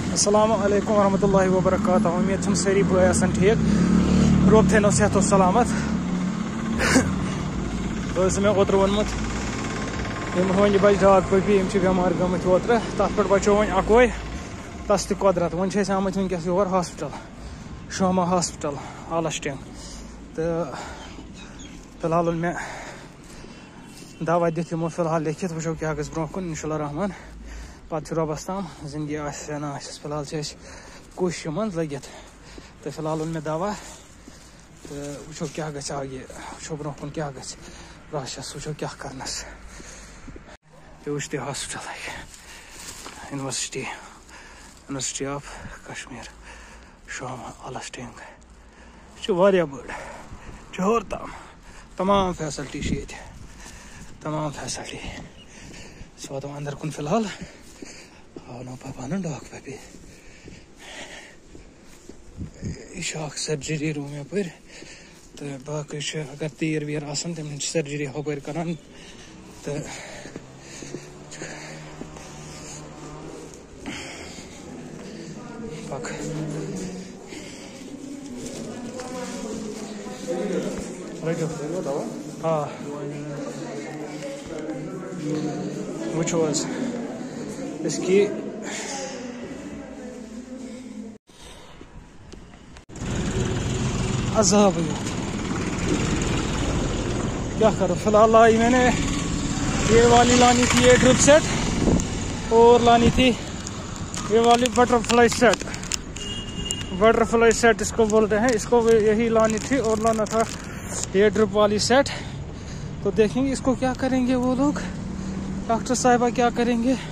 السلام علیکم ورحمۃ اللہ وبرکاتہ. امید چھم ساری بٲے آسان ٹھیک, رۄب تھٲینو صحت و سلامت. ٲس مےٚ اوترٕ ووٚنمُت یِم ہۄنہِ بچہِ ڈاگ پٔپی یِم چھِ بٮ۪مار گٔمٕتۍ اوترٕ, تَتھ پٮ۪ٹھ بچو وۄنۍ اَکوے, تَس تہِ قۄدرت. وۄنۍ چھِ أسۍ آمٕتۍ وٕنکٮ۪س یور ہاسپِٹل, شوما ہاسپِٹل آلسٹنگ, تہٕ فِلحال اوٚن مےٚ دوا دِتھ یِمو فِلحال لیکھِتھ, وٕچھو کیٛاہ گژھِ برونٛہہ کُن اِنشاء اللہ رحمان. پتہٕ چھُ رۄبس تام, زندگی آسہِ یا نہ آسٮ۪س, فِلحال چھِ أسۍ کوٗشِشہِ منٛز لٔگِتھ. تہٕ فِلحال اوٚن مےٚ دوا تہٕ وٕچھو کیٛاہ گژھِ آگے, وٕچھو برونٛہہ کُن کیٛاہ گژھِ پرٛاسٮ۪س, وٕچھو کیٛاہ کرنس. پیوٗشتی ہاسپِٹل یونیورسٹی آف کشمیٖر شوما آلسٹنگ. یہِ چھِ واریاہ بٔڑ, چھِ ہیوٚر تام, تمام فیسلٹی چھِ ییٚتہِ, تمام فیسلٹی. أسۍ واتو انٛدر کُن فِلحال, ہاوناو پنُن ڈاگ پپی. یہِ چھُ اکھ سرجری روٗم یپٲرۍ, تہٕ باقٕے چھِ اگر تیٖر ویٖر آسان تِمن چھِ سرجری ہُپٲرۍ کران. تہٕ پک آ وٕچھو حظ أسۍ کی عذاب کیا کرو. فِلحال لائی میں نے یہ والی لانی تھی, یہ ڈرپ سیٹ, اور لانی تھی یہ والی butterfly set. Butterfly set اس کو بولتے ہیں, اس کو یہی لانی تھی, اور لانا تھا یہ ڈرپ والی سیٹ. تو دیکھیں گے اس کو کیا کریں گے وہ لوگ, ڈاکٹر صاحبہ کیا کریں گے.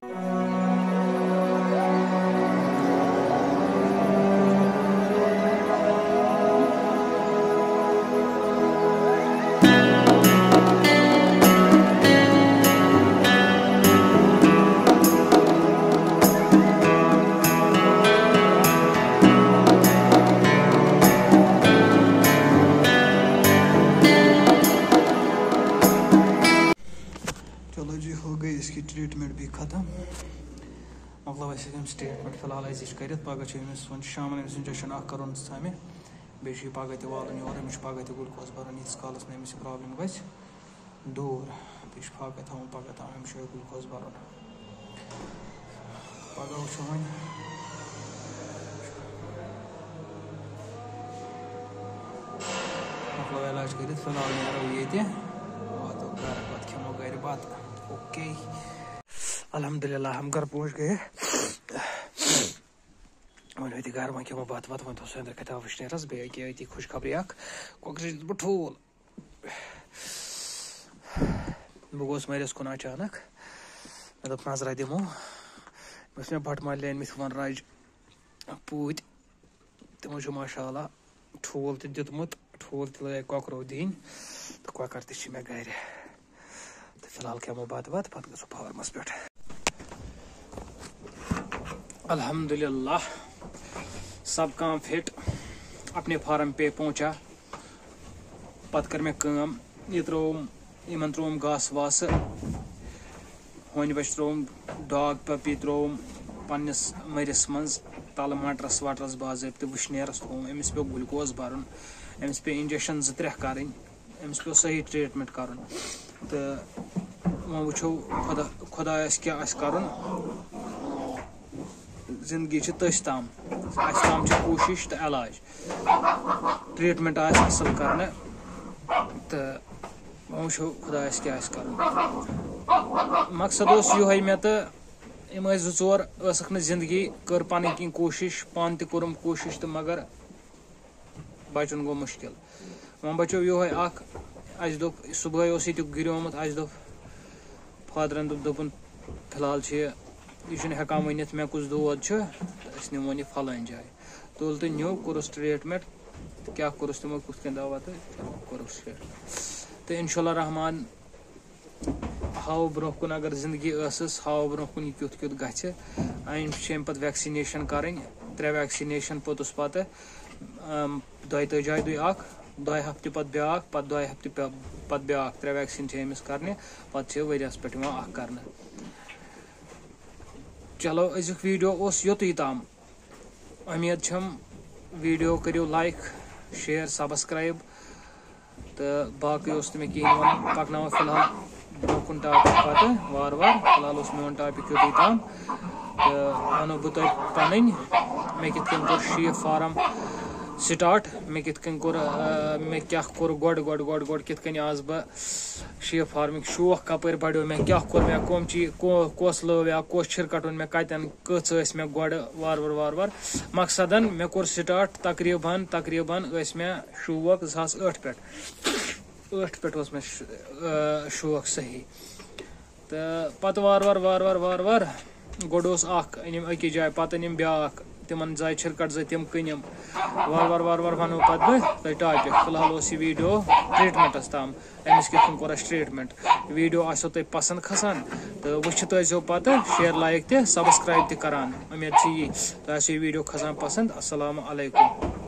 چلو جی, ہو گئی اس کی ٹریٹمنٹ بھی ختم. مطلب اَسہِ ہیٚکہِ أمِس ٹریٹمنٹ فِلحال أزِچ کٔرِتھ. پگاہ چھِ أمِس وۄنۍ شامن أمِس انجکشن اکھ کرُن ژامہِ, بیٚیہِ چھُ یہِ پگاہ تہِ والُن یور. أمِس چھُ پگاہ تہِ گلوٗکوز بَرُن ییٖتِس کالس نہٕ أمِس یہِ پرابلم گژھِ دوٗر. بیٚیہِ چھُ فاقے تھاوُن پگاہ تام, أمِس چھُ یِہوٚے گلوٗکوز بَرُن. پگاہ وٕچھو وۄنۍ. مۄکلو علاج کٔرِتھ, فِلحال نیرو ییٚتہِ, واتو گرٕ, پتہٕ کھٮ۪مو گرِ بتہٕ. اوکے الحمدللہ ہم گھر پہنچ گئے. وۄنۍ وٲتۍ گرٕ, وۄنۍ کھٮ۪مو بتہٕ وتہٕ, وۄنۍ تھوٚو سُہ أنٛدرٕ کھٮ۪تھا وٕشنیرس. بیٚیہِ أکیٛاہ أتی خوش خبری اکھ, کۄکرِ دیُت بہٕ ٹھوٗل. بہٕ گوس مٲلِس کُن اچانک, مےٚ دوٚپ نظرا دِمو. مےٚ ٲسۍ مےٚ بٹہٕ مالہِ أنۍمٕتۍ وَن راج پوٗتۍ, تِمو چھُ ماشاء اللہ ٹھوٗل تہِ دیُتمُت, ٹھوٗل تہِ لٲگۍ کۄکرو دِنۍ, تہٕ کۄکر تہِ چھِ مےٚ گرِ. تہٕ فِلحال کھٮ۪مو بتہٕ وتہٕ, پتہٕ گژھو فارمس پٮ۪ٹھ. الحمدللہ سب کام فٹ, اپنے فارم پہ پہنچا. پتہٕ کٔر مےٚ کٲم, یہِ ترٛووُم, یِمن ترٛووُم گاسہٕ واسہٕ, ہونہِ بچہِ ترٛووُم, ڈاگ پپی ترٛووُم پننِس مٔرِس منٛز, تلہٕ مٹرس وٹرس باضٲبطہٕ وٕشنیرس تھووُم. أمِس پیوٚو گلوٗکوز برُن, أمِس پیٚیہِ انجکشن 2-3 کرٕنۍ, أمِس پیوٚو صحیح ٹریٹمنٹ کرُن. تہٕ وۄنۍ وٕچھو خۄدایس کیٛاہ آسہِ کرُن. زندگی چھِ تٔسۍ تام, اَسہِ تام چھِ کوٗشِش تہٕ علاج. ٹریٹمنٹ آسہِ اصل کرنہٕ, تہٕ وۄنۍ وٕچھو خۄدایس کیٛاہ آسہِ کرُن. مقصد اوس یِہوے مےٚ, تہٕ یِم ٲسۍ 2-4 ٲسٕکھ نہٕ زندگی, کٔر پنٕنۍ کِنۍ کوٗشِش, پانہٕ تہِ کوٚرُم کوٗشِش, تہٕ مگر بچُن گوٚو مُشکِل. وۄنۍ بچو یِہوے اکھ. اَسہِ دوٚپ صُبحٲے اوس ییٚتیُک گِریومُت, اَسہِ دوٚپ فادرن دوٚپُن فِلحال چھُ یہِ چھُنہٕ ہٮ۪کان ؤنِتھ مےٚ کُس دود چھُ, تہٕ أسۍ نِمون یہِ فلٲنۍ جایہِ. تُل تہٕ نیوٗ, کوٚرُس ٹریٹمنٹ, تہٕ کیٛاہ کوٚرُس تِمو کُتھ کٔنۍ دوا, تہٕ چلو کوٚرُس ٹریٹمنٹ. تہٕ اِنشاء اللہ رحمان ہاو برونٛہہ کُن, اگر زندگی ٲسٕس ہاو برونٛہہ کُن یہِ کیُتھ کیُتھ گژھِ. چھِ أمۍ پتہٕ ویکسِنیشن کرٕنۍ, 3 ویکسِنیشن پوٚتُس پتہٕ 32 جایہِ دُے اکھ, 2 ہفتہٕ پتہٕ بیٛاکھ, پتہٕ 2 ہفتہٕ پتہٕ بیٛاکھ. 3 ویکسیٖن چھِ أمِس کرنہِ, پتہٕ چھِ ؤریس پٮ۪ٹھ یِوان اکھ کرنہٕ. چلو أزیُک ویٖڈیو اوس یوٚتُے تام اُمید چھم ویٖڈیو کٔرِو لایک شیر سبسکرایب تہٕ باقٕے اوس نہٕ مےٚ کِہیٖنۍ وَنُن پَکناوو فِلحال برونٛہہ کُن ٹاپِک پَتہٕ وارٕ وارٕ فِلحال اوس میون ٹاپِک یوٚتُے تام تہٕ وَنو بہٕ تۄہہِ پَنٕنۍ مےٚ کِتھ کٔنۍ کوٚر شیٖپ فارَم سٹاٹ مےٚ کِتھ کٔنۍ کوٚر مےٚ کیٛاہ کوٚر گۄڈٕ کِتھ کٔنۍ آس بہٕ شیٖپ فارمِنٛگ شوق کَپٲرۍ بَڑیو مےٚ کیٛاہ کوٚر مےٚ کٕم چیٖز کۄس لٲو یا کۄس چھِرکَٹ اوٚن مےٚ کَتٮ۪ن کٔژ ٲسۍ مےٚ گۄڈٕ وارٕ مقصدن مےٚ کوٚر سٹاٹ تقریٖباً ٲسۍ مےٚ شوق 2008 پٮ۪ٹھ اوس مےٚ شوق صحیح تہٕ پَتہٕ وارٕ گۄڈٕ اوس اَکھ أنِم أکِس جایہِ پَتہٕ أنِم بیٛاکھ تِمن زاے چھِرکَٹ زٕ تِم کٕنِم وارٕ وَنو پَتہٕ بہٕ تۄہہِ ٹاپِک فِلحال اوس یہِ ویٖڈیو ٹرٛیٖٹمٮ۪نٛٹَس تام أمِس کِتھ کٔنۍ کوٚر اَسہِ ٹرٛیٖٹمٮ۪نٛٹ ویٖڈیو آسیو تۄہہِ پَسنٛد کھسان تہٕ وٕچھِتھ ٲسۍزیو پَتہٕ شِیَر لایک تہِ سبسکرایب تہِ کَران اُمید چھِ یی تۄہہِ آسیو یہِ ویٖڈیو کھسان پَسنٛد اَسَلامُ علیکُم